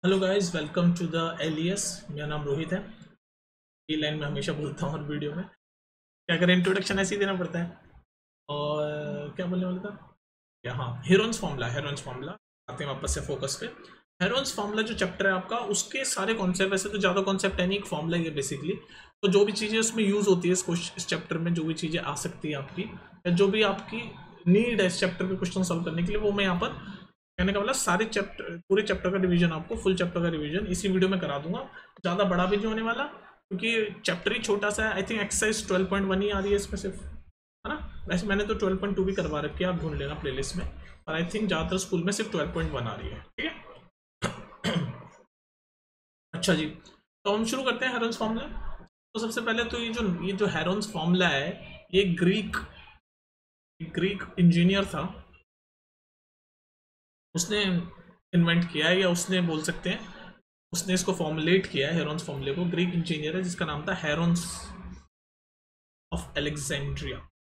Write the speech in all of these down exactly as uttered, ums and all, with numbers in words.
Hello guys, welcome to the alias. मेरा नाम रोहित है। ये लाइन में हमेशा बोलता हूँ हर वीडियो में। क्या करें, इंट्रोडक्शन ऐसे ही देना पड़ता है। और क्या बोलने वाला था क्या, हाँ, हेरोन्स फॉर्मूला। हेरोन्स फॉर्मूला आते हैं वापस से फोकस पे। हेरोन्स फॉर्मूला जो चैप्टर है आपका, उसके सारे कॉन्सेप्ट, वैसे तो ज़्यादा कॉन्सेप्ट है नहीं, एक फॉर्मूला ही है बेसिकली। तो जो भी चीज़ें उसमें यूज़ होती है इस इस चैप्टर में, जो भी चीज़ें आ सकती है आपकी, या जो भी आपकी नीड है इस चैप्टर पे क्वेश्चन सॉल्व करने के लिए, वो मैं यहाँ पर, कहने का मतलब सारे चैप्टर, पूरे चैप्टर का रिवीजन, आपको फुल चैप्टर का रिवीजन इसी वीडियो में करा दूंगा। ज़्यादा बड़ा भी नहीं होने वाला, क्योंकि चैप्टर ही छोटा सा है। I think exercise twelve point one ही आ रही है इसमें सिर्फ, है ना। वैसे मैंने तो ट्वेल्व पॉइंट टू भी करवा रखी है, आप ढूंढ लेना प्लेलिस्ट में। और आई थिंक ज़्यादातर स्कूल में सिर्फ ट्वेल्व पॉइंट वन आ रही है, ठीक है। अच्छा जी, तो हम शुरू करते हैं हेरोन्स फॉर्मूला। तो सबसे पहले तो ये जो ये जो हेरोन्स फॉर्मूला है, ये ग्रीक ग्रीक इंजीनियर था, उसने इन्वेंट किया है, या उसने बोल सकते हैं उसने इसको फॉर्मुलेट किया है। हेरोन्स फॉर्मूले को ग्रीक इंजीनियर है जिसका नाम था हेरोन्स ऑफ एलेक्जेंड्रिया।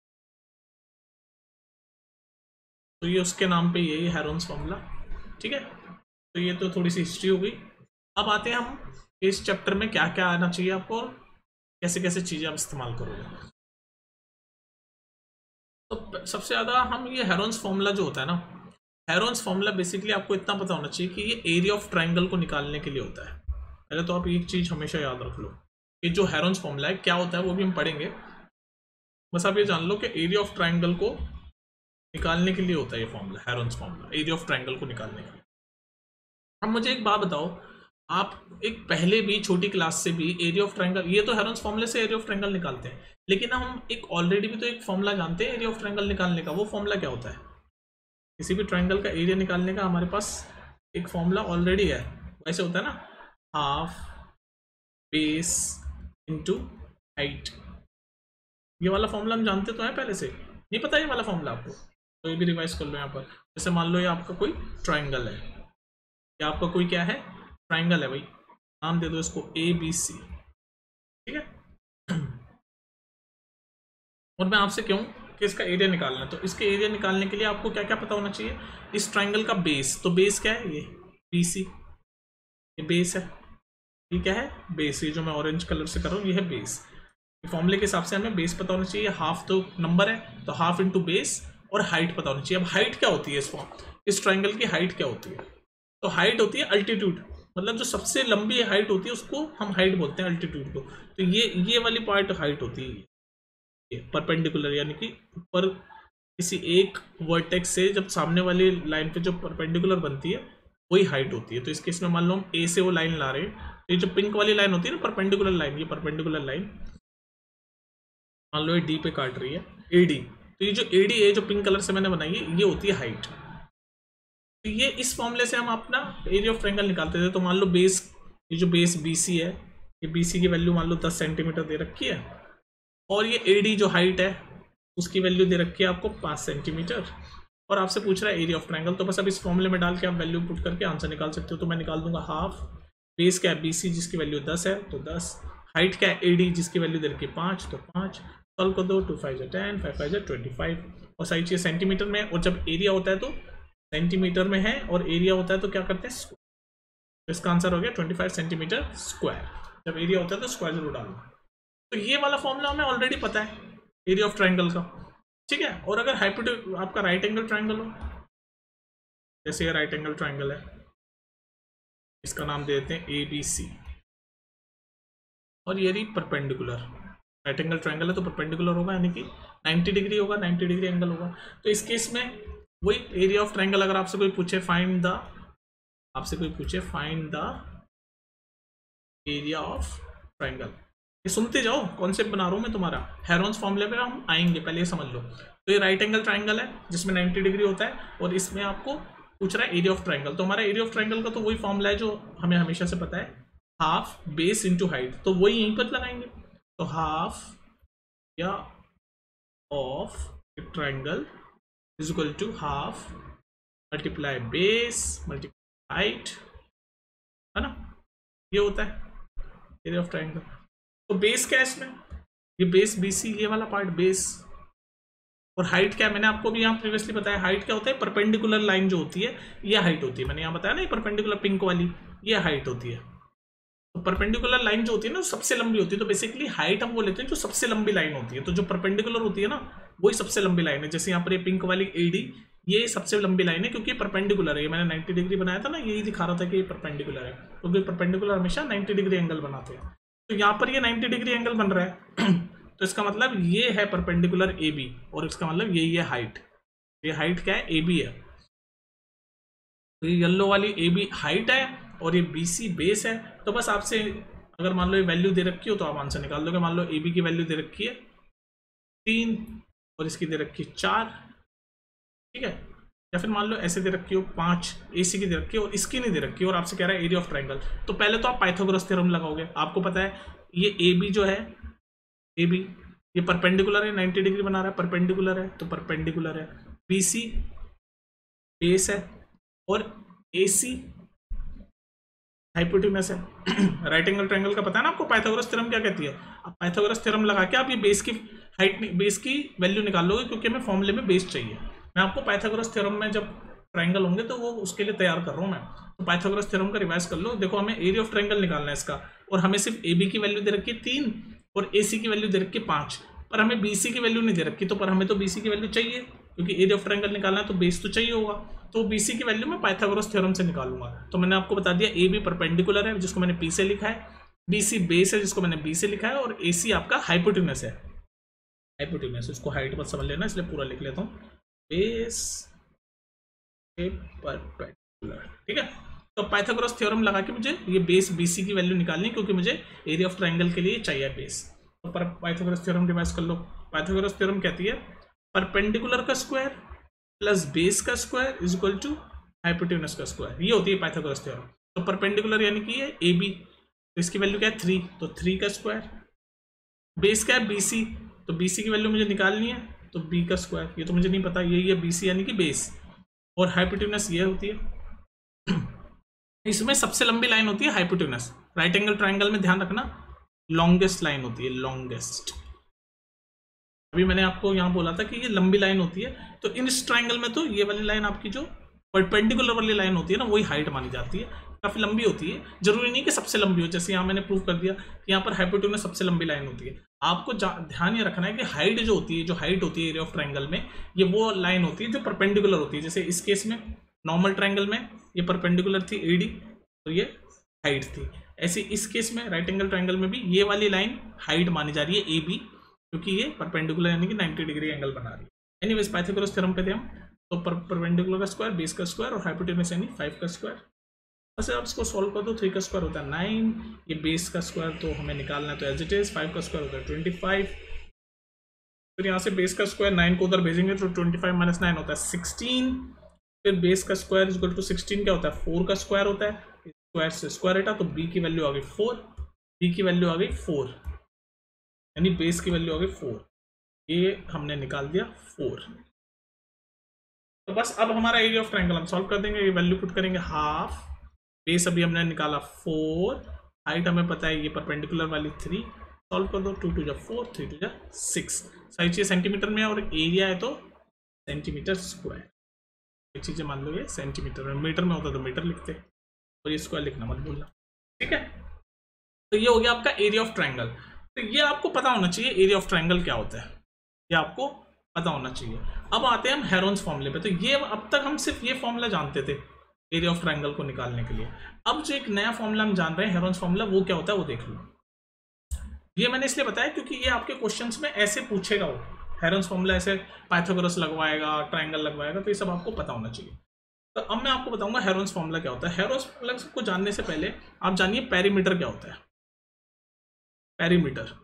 तो ये उसके नाम पे यही हेरोन्स फॉर्मूला, ठीक है। तो ये तो थोड़ी सी हिस्ट्री हो गई। अब आते हैं हम इस चैप्टर में क्या क्या आना चाहिए आपको, और कैसे कैसे चीज़ें आप इस्तेमाल करोगे। तो सबसे ज़्यादा हम ये हेरोन्स फॉर्मूला जो होता है ना, हेरोन्स फॉर्मूला बेसिकली आपको इतना पता होना चाहिए कि ये एरिया ऑफ ट्राइंगल को निकालने के लिए होता है। पहले तो आप एक चीज़ हमेशा याद रख लो, ये जो हेरोन्स फॉर्मूला है क्या होता है वो भी हम पढ़ेंगे। बस आप ये जान लो कि एरिया ऑफ ट्राइंगल को निकालने के लिए होता है ये formula, Heron's formula, area of triangle को निकालने के लिए। अब मुझे एक बात बताओ, आप एक पहले भी छोटी क्लास से भी एरिया ऑफ ट्राइंगल, ये तो हेरोन्स फॉर्मूले से एरिया ऑफ ट्राइंगल निकालते हैं, लेकिन हम एक ऑलरेडी भी तो एक फॉर्मूला जानते हैं एरिया ऑफ ट्राइंगल निकालने का। वो फॉर्मूला क्या होता है? किसी भी ट्राइंगल का एरिया निकालने का हमारे पास एक फॉर्मूला ऑलरेडी है। वैसे होता है ना, हाफ बेस इंटू हाइट। ये वाला फॉर्मूला हम जानते तो हैं पहले से, नहीं पता ये वाला फॉर्मूला आपको? तो ये भी रिवाइज कर लो यहाँ पर। जैसे मान लो ये आपका कोई ट्राइंगल है, या आपका कोई क्या है, ट्राइंगल है भाई, नाम दे दो इसको ए बी सी, ठीक है। और मैं आपसे कहूँ कि इसका एरिया निकालना है, तो इसके एरिया निकालने के लिए आपको क्या क्या पता होना चाहिए? इस ट्राइंगल का बेस, तो बेस क्या है? ये बी सी, ये बेस है। ये क्या है? बेस। ये जो मैं ऑरेंज कलर से कर रहा हूँ ये है बेस। फॉर्मूले के हिसाब से हमें बेस पता होना चाहिए, हाफ तो नंबर है तो हाफ इंटू बेस, और हाइट पता होनी चाहिए। अब हाइट क्या होती है इस फॉर्म, इस ट्राइंगल की हाइट क्या होती है? तो हाइट होती है अल्टीट्यूड, मतलब जो सबसे लंबी हाइट होती है उसको हम हाइट बोलते हैं, अल्टीट्यूड को। तो ये ये वाली पार्ट हाइट होती है, ये परपेंडिकुलर, यानी कि ऊपर किसी एक वर्टेक्स से जब सामने वाली लाइन पे जो परपेंडिकुलर बनती है वही हाइट होती है। तो इस केस में मान लो हम ए से वो लाइन ला रहे हैं, तो ये जो पिंक वाली लाइन होती है ना, परपेंडिकुलर लाइन, ये परपेंडिकुलर लाइन मान लो ये डी पे काट रही है, एडी। तो ये जो एडी है जो पिंक कलर से मैंने बनाई है, ये होती है हाइट। तो ये इस फॉर्मूले से हम अपना एरिया ऑफ ट्रायंगल निकालते थे। तो मान लो बेस, ये जो बेस बीसी है, ये बीसी की वैल्यू मान लो दस सेंटीमीटर दे रखी है, और ये एडी जो हाइट है उसकी वैल्यू दे रखी है आपको पाँच सेंटीमीटर, और आपसे पूछ रहा है एरिया ऑफ ट्रायंगल। तो बस अब इस फॉर्मूले में डाल के आप वैल्यू पुट करके आंसर निकाल सकते हो। तो मैं निकाल दूंगा हाफ, बेस क्या है बीसी जिसकी वैल्यू दस है तो दस, हाइट क्या है एडी जिसकी वैल्यू दे रखी है पाँच तो पाँच, सॉल्व कर दो, टू फाइव जो टेन, फाइव फाइव जो ट्वेंटी फाइव, और साइड चाहिए सेंटीमीटर में, और जब एरिया होता है तो सेंटीमीटर में है, और एरिया होता है तो क्या करते हैं, तो इसका आंसर हो गया ट्वेंटी फाइव सेंटीमीटर स्क्वायर। जब एरिया होता है तो स्क्वायर जरूर डालना। तो ये वाला फॉर्मूला हमें ऑलरेडी पता है एरिया ऑफ ट्राइंगल का, ठीक है। और अगर हाइपोटेटिस आपका राइट एंगल ट्राइंगल हो, जैसे ये राइट एंगल ट्राइंगल है, इसका नाम दे देते हैं ए बी सी, और ये रही परपेंडिकुलर। राइट एंगल ट्राइंगल है तो परपेंडिकुलर होगा, यानी कि नाइन्टी डिग्री होगा, नाइन्टी डिग्री एंगल होगा। तो इस केस में वही एरिया ऑफ ट्राइंगल, अगर आपसे कोई पूछे फाइंड द, आपसे कोई पूछे find the area of triangle, ये सुनते जाओ, कॉन्सेप्ट बना रहा हूं मैं तुम्हारा। हेरोन्स फॉर्मूले पे हम आएंगे, पहले ये समझ लो। तो ये राइट एंगल ट्राइंगल है जिसमें नाइन्टी डिग्री होता है, और इसमें आपको पूछ रहा है एरिया ऑफ ट्राइंगल। तो हमारा एरिया ऑफ ट्राइंगल का तो वही फॉर्मूला है जो हमें हमेशा से पता है, हाफ बेस इंटू हाइट। तो वही यहीं पर लगाएंगे। तो हाफ या of triangle is equal to half multiply base multiply height, है ना। ये होता है एरिया ऑफ ट्राइंगल। तो बेस क्या है इसमें, ये बेस बीसी, ये वाला पार्ट बेस, और हाइट क्या है, मैंने आपको भी यहाँ प्रीवियसली बताया, हाइट क्या होता है, परपेंडिकुलर लाइन जो होती है ये हाइट होती है। मैंने यहाँ बताया ना, परपेंडिकुलर पिंक वाली ये हाइट होती है। तो परपेंडिकुलर लाइन जो होती है ना सबसे लंबी होती है, तो बेसिकली हाइट हम वो लेते हैं जो सबसे लंबी लाइन होती है। तो जो परपेंडिकुलर होती है ना वही सबसे लंबी लाइन है। जैसे यहाँ पर ये पिंक वाली एडी ये सबसे लंबी लाइन है क्योंकि परपेंडिकुलर है। ये मैंने नाइन्टी डिग्री बनाया था ना, यही दिखा रहा था कि ये परपेंडिकुलर है, क्योंकि परपेंडिकुलर हमेशा नाइन्टी डिग्री एंगल बनाते हैं। तो यहाँ पर ये नाइन्टी डिग्री एंगल बन रहा है तो इसका मतलब ये है परपेंडिकुलर ए बी, और इसका मतलब यही है हाइट। ये हाइट क्या है, ए बी है। तो ये येलो वाली ए बी हाइट है और ये बी सी बेस है। तो बस आपसे अगर मान लो ये वैल्यू दे रखी हो तो आप आंसर निकाल दोगे। मान लो ए बी की वैल्यू दे रखी है तीन और इसकी दे रखी है चार, ठीक है, या फिर मान लो ऐसे दे रखी हो पांच, ए सी की दे रखी है और इसकी नहीं दे रखी और आपसे कह रहा है एरिया ऑफ ट्राइंगल। तो पहले तो आप पाइथागोरस थ्योरम लगाओगे। आपको पता है ये ए बी जो है, ए बी ये परपेंडिकुलर है, नाइन्टी डिग्री बना रहा है, परपेंडिकुलर है तो परपेंडिकुलर है। बी सी बेस है और ए सी हाइपोटेन्यूस है। राइट एंगल ट्रायंगल का पता है ना आपको पाइथागोरस थ्योरम क्या कहती है। अब पाइथागोरस थ्योरम लगा के आप ये बेस की हाइट बेस की वैल्यू निकाल लोगे, क्योंकि हमें फॉर्मूले में बेस चाहिए। मैं आपको पाइथागोरस थ्योरम में जब ट्रायंगल होंगे तो वो उसके लिए तैयार कर रहा हूँ मैं। तो पाइथागोरस थ्योरम का रिवाइज कर लो। देखो हमें एरिया ऑफ ट्रायंगल निकालना है इसका, और हमें सिर्फ ए बी की वैल्यू दे रखी है तीन और ए सी की वैल्यू दे रखी है पाँच, पर हमें बी सी की वैल्यू नहीं दे रखी। तो पर हमें तो बी सी की वैल्यू चाहिए, क्योंकि एरिया ऑफ ट्रायंगल निकालना है तो बेस तो चाहिए होगा। तो बी सी की वैल्यू मैं पाइथागोरस थ्योरम से निकालूंगा। तो मैंने आपको बता दिया ए बी परपेंडिकुलर है जिसको मैंने पी से लिखा है, बी सी बेस है जिसको मैंने बी से लिखा है, और ए सी आपका हाइपोटेन्यूस है। हाइपोटेन्यूस इसको हाइट मत समझ लेना, इसलिए पूरा लिख लेता हूँ, बेस परपेंडिकुलर, ठीक है। तो पाइथागोरस थ्योरम लगा के मुझे ये बेस बीसी की वैल्यू निकालनी, क्योंकि मुझे एरिया ऑफ ट्रायंगल के लिए चाहिए बेस। तो पर पाइथागोरस थ्योरम रिवाइज कर लो। पाइथागोरस थ्योरम कहती है परपेंडिकुलर का स्क्वायर प्लस बेस का square is equal to hypotenuse का स्क्वायर, ये होती है पाइथागोरस थ्योरम। तो परपेंडिकुलर यानी कि ये ए बी, तो इसकी वैल्यू क्या है थ्री, तो थ्री का स्क्वायर। बेस क्या है बी सी, तो बी सी की वैल्यू मुझे निकालनी है, तो बी का स्क्वायर, ये तो मुझे नहीं पता, यही है बी सी यानी कि बेस, और हाइपोटेन्यूस ये होती है। इसमें सबसे लंबी लाइन होती है हाइपोटेन्यूस। राइट एंगल ट्रायंगल में ध्यान रखना लॉन्गेस्ट लाइन होती है, लॉन्गेस्ट। अभी मैंने आपको यहाँ बोला था कि ये लंबी लाइन होती है, तो इन इस ट्रायंगल में तो ये वाली लाइन आपकी जो परपेंडिकुलर वाली लाइन होती है ना वही हाइट मानी जाती है, काफी लंबी होती है। जरूरी नहीं कि सबसे लंबी हो, जैसे यहाँ मैंने प्रूव कर दिया कि यहाँ पर हाइपोटेन्यूस सबसे लंबी लाइन होती है। आपको ध्यान ये रखना है कि हाइट जो होती है, जो हाइट होती है एरिया ऑफ ट्रायंगल में, ये वो लाइन होती है जो परपेंडिकुलर होती है। जैसे इस केस में नॉर्मल ट्रायंगल में ये परपेंडिकुलर थी एडी, तो ये हाइट थी। ऐसे इस केस में राइट एंगल ट्रायंगल में भी ये वाली लाइन हाइट मानी जा रही है ए बी, क्योंकि ये परपेंडिकुलर यानी कि नाइन्टी डिग्री एंगल बना रही है। एनीवेज पाइथागोरस थ्योरम पे थे हम, तो परपेंडिकुलर का स्क्वायर, बेस का स्क्वायर और हाइपोटेन्यूस यानी फाइव का स्क्वायर। वैसे आप इसको सॉल्व कर दो, थ्री का स्क्वायर होता है नाइन, ये बेस का स्क्वायर तो हमें निकालना है तो एज इट इज, फाइव का स्क्वायर होता है ट्वेंटी फाइव। फिर यहाँ से बेस का स्क्वायर नाइन को उधर भेजेंगे तो ट्वेंटी फाइव माइनस नाइन होता है सिक्सटीन। फिर बेस का स्क्वायर इक्वल टू सिक्सटीन क्या होता है, फोर का स्क्वायर होता है, स्क्वायर से स्क्वायर हटा तो बी की वैल्यू आ गई फोर, बी की वैल्यू आ गई फोर, यानी बेस की वैल्यू आ गई फोर, ये हमने निकाल दिया फोर। तो बस अब हमारा एरिया ऑफ ट्रायंगल हम सॉल्व कर देंगे। ये वैल्यू पुट करेंगे हाफ, बेस अभी हमने निकाला फोर, हाइट हमें पता है ये परपेंडिकुलर वाली थ्री, सॉल्व कर दो, टू टू जा फोर, थ्री टू जा सिक्स। सारी चीज़ सेंटीमीटर में और एरिया है तो सेंटीमीटर स्क्वायर। ये चीज़ें मान लो ये सेंटीमीटर में, मीटर में होता तो मीटर लिखते, और ये स्क्वायर लिखना मत भूलना, ठीक है। तो ये हो गया आपका एरिया ऑफ ट्रायंगल। तो ये आपको पता होना चाहिए एरिया ऑफ ट्रायंगल क्या होता है, ये आपको पता होना चाहिए। अब आते हैं हम हेरोन्स फॉर्मूले पे। तो ये अब तक हम सिर्फ ये फॉर्मूला जानते थे एरिया ऑफ ट्रायंगल को निकालने के लिए। अब जो एक नया फॉर्मूला हम जान रहे हैं हेरोन्स फॉर्मूला, वो क्या होता है वो देख लो। ये मैंने इसलिए बताया क्योंकि ये आपके क्वेश्चंस में ऐसे पूछेगा, वो हेरोन्स फॉर्मूला ऐसे पाइथागोरस लगवाएगा, ट्रायंगल लगवाएगा, तो ये सब आपको पता होना चाहिए। तो अब मैं आपको बताऊंगा हेरोन्स फॉर्मूला क्या होता है। हेरोन्स फॉर्मूला को जानने से पहले आप जानिए पेरीमीटर क्या होता है। Perimeter,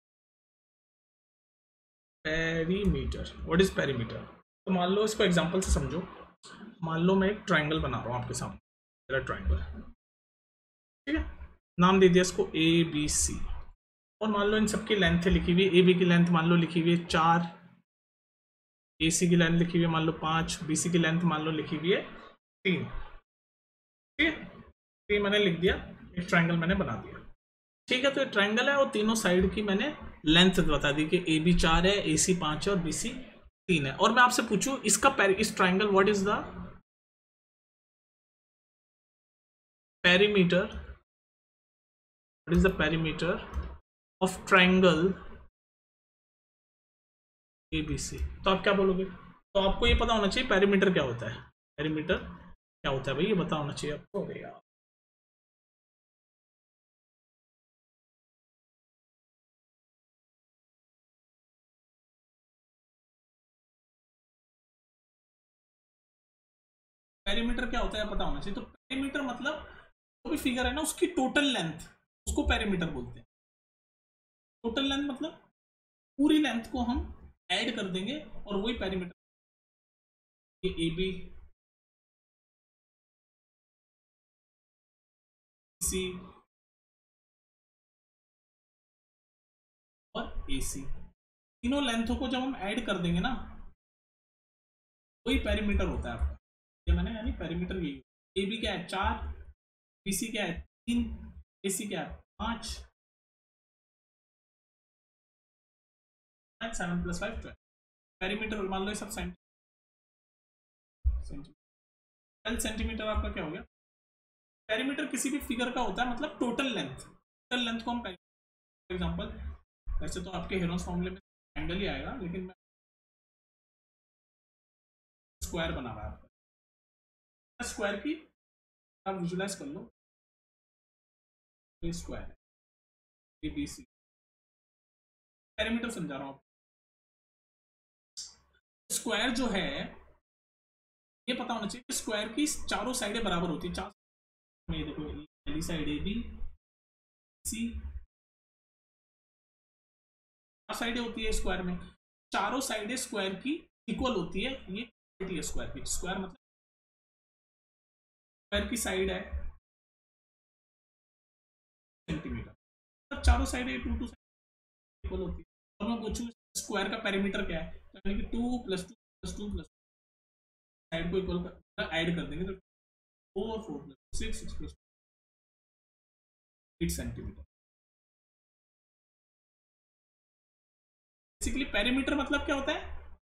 perimeter, what is perimeter. तो मान लो इसको एग्जांपल से समझो। मान लो मैं एक ट्रायंगल बना रहा हूँ आपके सामने, मेरा ट्रायंगल, ठीक है, नाम दे दिया इसको ए बी सी, और मान लो इन सबकी लेंथ लिखी हुई है। ए बी की लेंथ मान लो लिखी हुई है चार, ए सी की लेंथ लिखी हुई है मान लो पाँच, बी सी की लेंथ मान लो लिखी हुई है तीन, ठीक है। तीन मैंने लिख दिया, एक ट्रायंगल मैंने बना दिया, ठीक है। तो ये ट्रायंगल है और तीनों साइड की मैंने लेंथ बता दी कि ए बी चार है, ए सी पाँच है और बी सी तीन है। और मैं आपसे पूछूं इसका पेरि इस triangle what is the perimeter, what is the perimeter of triangle ABC, तो आप क्या बोलोगे? तो आपको ये पता होना चाहिए पेरीमीटर क्या होता है, पेरीमीटर क्या होता है भाई, ये पता होना चाहिए आपको। अरे यार, पेरीमीटर क्या होता है पता होना चाहिए। तो पेरीमीटर मतलब जो भी फिगर है ना उसकी टोटल लेंथ, उसको पेरीमीटर बोलते हैं। टोटल लेंथ मतलब पूरी लेंथ को हम ऐड कर देंगे और वही पेरीमीटर। ये ए बी सी और ए सी, तीनों लेंथों को जब हम ऐड कर देंगे ना वही पेरीमीटर होता है आपका। ये मैंने यानी पेरीमीटर यही, ए बी क्या है चार, बी सी क्या है तीन, ए सी क्या है पांच, seven plus five twelve. Perimeter मान लो ये सब सेंटीमीटर, सेंटीमीटर आपका क्या हो गया। पेरीमीटर किसी भी फिगर का होता है मतलब टोटल लेंथ, टोटल लेंथ को हम फॉर एग्जांपल, वैसे तो आपके हेरोन्स फॉर्मूले में एंगल ही आएगा लेकिन मैं स्क्वायर बना रहा है, स्क्वायर की आप विजुलाइज कर लो, तो स्क्वायर है ए बी सी, पेरीमीटर समझा रहा हूँ। स्क्वायर जो है ये पता होना चाहिए कि स्क्वायर की चारों साइडें बराबर होती है। चार में देखो पहली साइड ए बी सी, चार साइडें होती है स्क्वायर में, चारों साइडें स्क्वायर की इक्वल होती है। ये है स्क्वायर की, स्क्वायर मतलब स्क्वायर की साइड है सेंटीमीटर, मतलब चारों साइडें टू टू इक्वल होती है। और मैं पूछूं स्क्वायर का पेरीमीटर क्या है, तो यानी कि two plus two plus two plus side को इक्वल कर ऐड कर देंगे तो four four plus six six plus eight centimetre. Basically perimeter मतलब क्या होता है,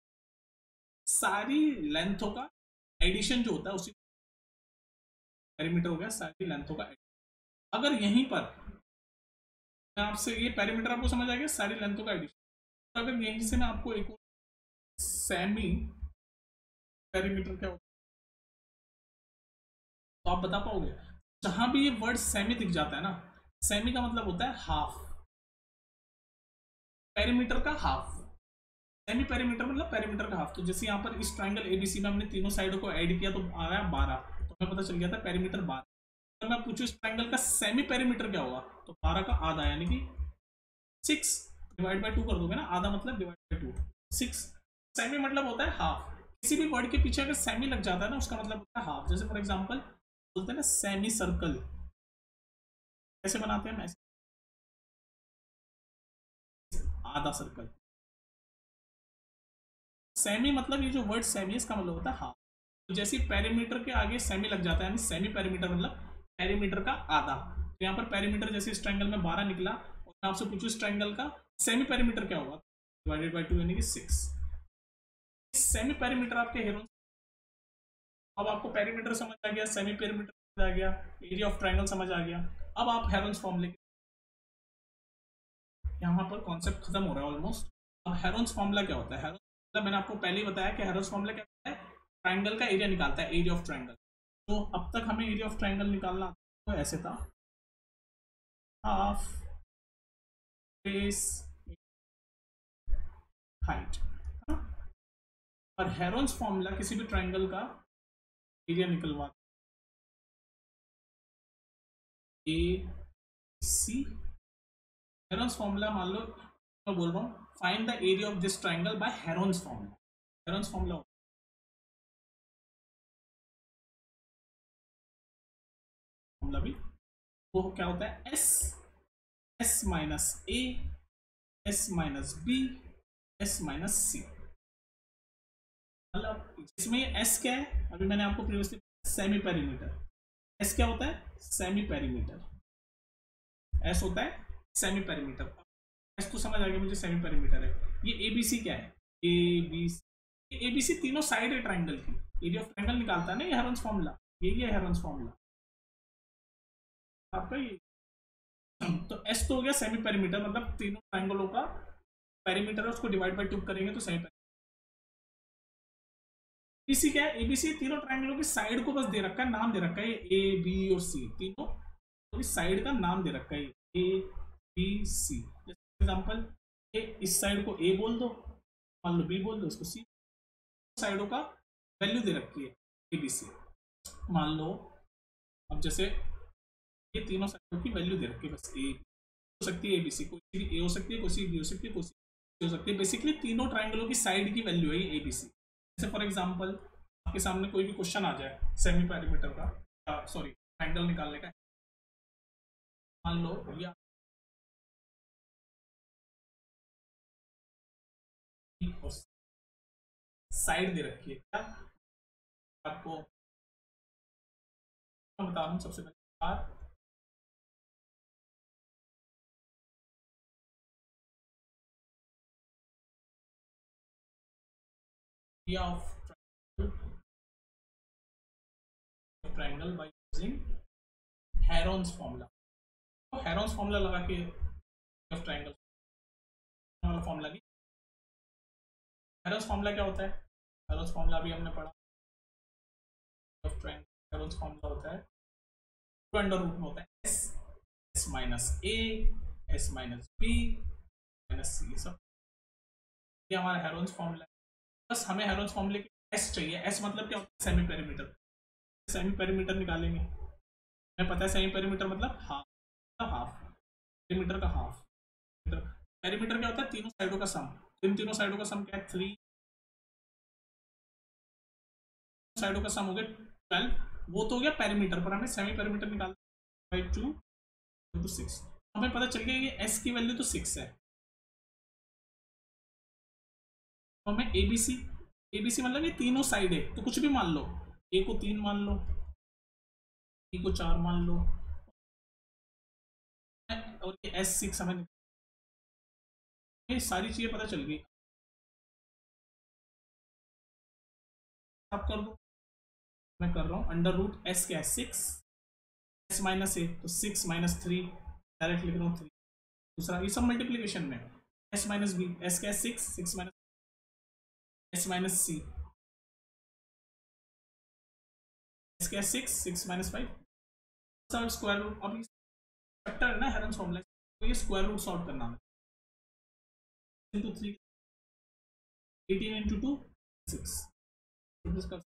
सारी लेंथों का एडिशन जो होता है उसी पेरीमीटर हो गया, सारी लेंथों का एडिशन। अगर यहीं पर मैं आपसे ये पेरीमीटर आपको समझ आ गया सारी लेंथों का एडिशन, तो अगर यहीं से मैं आपको एक सेमी पेरीमीटर क्या होता है तो आप बता पाओगे। जहां भी ये वर्ड सेमी दिख जाता है ना, सेमी का मतलब होता है हाफ, पेरीमीटर का हाफ, सेमी पेरीमीटर मतलब पेरीमीटर का हाफ। तो जैसे यहाँ पर इस ट्राइंगल एबीसी में हमने तीनों साइडों को ऐड किया तो आ रहा है बारह, तो हमें पता चल गया था पेरीमीटर बारह। अगर मैं पूछूं इस ट्राइंगल का सेमी पेरीमीटर क्या होगा, तो बारह का आधा यानी कि सिक्स डिवाइड बाय टू कर दोगे ना, आधा मतलब divide by two, six. Semi मतलब होता है हाफ, किसी भी वर्ड के पीछे अगर सेमी लग जाता है ना उसका मतलब होता है हाफ। जैसे फॉर एग्जाम्पल बोलते हैं ना सेमी सर्कल, कैसे बनाते हैं हम, ऐसे आधा सर्कल। सेमी मतलब ये जो वर्ड सेमी इसका मतलब होता है हाफ। तो जैसे पेरीमीटर के आगे सेमी लग जाता है यानी सेमी पेरीमीटर मतलब पेरीमीटर का आधा। तो यहाँ पर पेरीमीटर जैसे इस ट्रायंगल में बारह निकला और मैं आपसे पूछूं इस ट्रायंगल का सेमी पेरीमीटर क्या होगा, डिवाइडेड बाय टू यानी कि सिक्स। सेमी पेरीमीटर आपके हेरोन। अब आपको पेरीमीटर समझ आ गया, सेमी पेरीमीटर समझ आ गया, एरिया ऑफ ट्रायंगल समझ आ गया। अब आप हेरोन्स फॉर्मूले, यहाँ पर कॉन्सेप्ट खत्म हो रहा है ऑलमोस्ट। अब हेरोन्स फॉर्मूला क्या होता है, हेरोन्स मतलब मैंने आपको पहले ही बताया कि हेरोन्स फॉर्मूला क्या होता है, ट्रायंगल का एरिया निकालता है, एरिया ऑफ ट्रायंगल। तो अब तक हमें एरिया ऑफ ट्रायंगल निकालना तो ऐसे था, हाफ बेस हाइट। और हेरोन्स फॉर्मूला किसी भी ट्रायंगल का एरिया निकलवा ए सी। हेरोन्स फॉर्मूला मान लो मैं बोल रहा हूँ find the area of this triangle by Heron's formula. Heron's formula formula भी वो क्या होता है, S S minus A S minus B S minus C. मतलब इसमें एस क्या है, अभी मैंने आपको प्रीवियसली सेमी पेरीमीटर, एस क्या होता है सेमी पेरीमीटर, एस होता है सेमी पेरीमीटर। एस तो समझ आ गया मुझे सेमी पेरीमीटर है। ये ए बी सी क्या है, ए बी सी एबीसी तीनों साइड है ट्राइंगल की, एरिया ऑफ ट्राइंगल निकालता है ना ये हेरोन्स फॉर्मूला, यही है हेरोन्स फॉर्मूला आपका ये। तो एस तो हो गया सेमी पेरीमीटर, मतलब तीनों ट्राइंगलों का पेरीमीटर है, उसको डिवाइड बाय टू करेंगे तो सेमी। एबीसी क्या है, एबीसी तीनों ट्राइंगलों की साइड को बस दे रखा है, नाम दे रखा है ए बी और सी, तीनों तो साइड का नाम दे रखा है ए बी सी। एग्जांपल ए इस साइड को ए बोल दो, मान लो बी बोल दो, इसको सी। साइडों का वैल्यू दे रखी है एबीसी, मान लो अब जैसे ये तीनों साइडों की वैल्यू दे रखी है, बस ए हो सकती है एबीसी, कोई भी ए हो सकती है, कोई सी बी हो सकती है, कोई सी हो सकती है। बेसिकली तीनों ट्राइंगलों की साइड की वैल्यू है ये एबीसी। जैसे फॉर एग्जांपल आपके सामने कोई भी क्वेश्चन आ जाए सेमी पेरीमीटर का, सॉरी ट्राइंगल निकालने का, मान लो या साइड दे रखी है, क्या आपको मैं बता रहा हूँ सबसे पहले of triangle by using Heron's formula. तो हेरोन्स फॉर्मूला लगा के ऑफ ट्राइंगल वाला फॉर्मूला की, हेरोन्स फॉर्मूला क्या होता है, हेरोन्स फॉर्मूला भी हमने पढ़ा, ऑफ ट्राइंगल हेरोन्स फॉर्मूला होता है टू अंडर रूट में होता है S S minus A S minus B minus C, सब ये हमारा हेरोन्स फॉर्मूला है। बस हमें हेरोन्स फॉर्मूले की एस चाहिए, एस मतलब क्या होता है सेमी पेरीमीटर, सेमी पेरीमीटर निकालेंगे, हमें पता है सेमी पेरीमीटर मतलब हाफ, हाफ पेरीमीटर का हाफ। पेरीमीटर क्या होता है, तीनों साइडों का सम, इन तीनों साइडों का सम क्या है, थ्री साइडों का सम हो गया ट्वेल्व, वो तो हो गया पेरीमीटर, पर हमें सेमी पेरीमीटर निकालना बाई टू टू सिक्स, हमें पता चल गया कि एस की वैल्यू तो सिक्स है। तो हमें एबीसी, एबीसी मतलब ये तीनों साइड है, तो कुछ भी मान लो, ए को तीन मान लो, बी को चार मान लो, और ये एस सिक्स हमें, ये सारी चीजें पता चल गई। आप कर दो, मैं कर रहा हूँ अंडर रूट एस क्या है सिक्स, एस माइनस ए तो सिक्स माइनस थ्री, डायरेक्ट लिख रहा हूँ थ्री, दूसरा ये सब मल्टीप्लीकेशन में एस माइनस बी, एस क्या है six, six minus S minus C, S क्या है सिक्स, सिक्स माइनस फाइव, सब स्क्वायर रूट। अब फैक्टर है ना हेरोन्स फॉर्मूला, तो ये स्क्वायर रूट सॉल्व करना है, into three eighteen into two six, ध्यान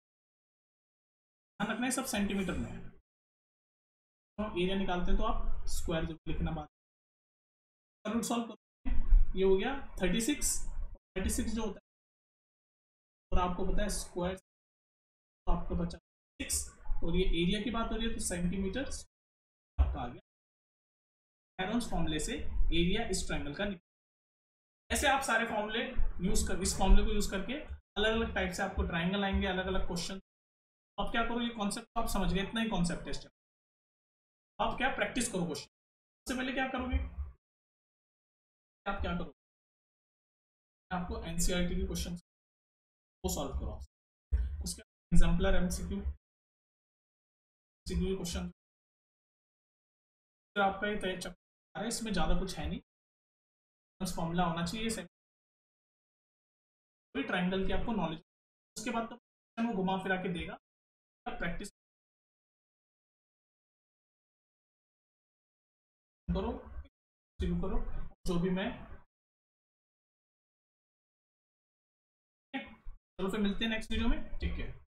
रखना है सब सेंटीमीटर में है। तो एरिया निकालते हैं तो आप स्क्वायर जब लिखना बात, स्क्वायर रूट सॉल्व करते हैं, ये हो गया थर्टी सिक्स, थर्टी सिक्स जो होता है, और आपको पता है स्क्वायर तो आपका बचा सिक्स, और ये एरिया की बात हो रही है तो सेंटीमीटर आपका आ गया। हेरोन्स फॉर्मूले से एरिया इस ट्रायंगल का निकल, ऐसे आप सारे फॉर्मूले यूज कर, इस फॉर्मूले को यूज करके अलग अलग टाइप से आपको ट्रायंगल आएंगे, अलग अलग क्वेश्चन। आप क्या करो, ये कॉन्सेप्ट आप समझ गए, इतना ही कॉन्सेप्ट है। आप क्या प्रैक्टिस करो क्वेश्चन, सबसे पहले क्या करोगे, आप क्या करोगे, आपको एनसीईआरटी के क्वेश्चन को सॉल्व करो, उसके एग्जाम्पलर एमसीक्यू एमसीक्यू क्वेश्चन, फिर आपका ये तय चक्कर है, इसमें ज़्यादा कुछ है नहीं, बस फॉर्मूला होना चाहिए, ट्रायंगल की आपको नॉलेज, उसके बाद तो वो घुमा फिरा के देगा, प्रैक्टिस करो, शुरू करो जो भी मैं, चलो फिर मिलते हैं नेक्स्ट वीडियो में, ठीक है।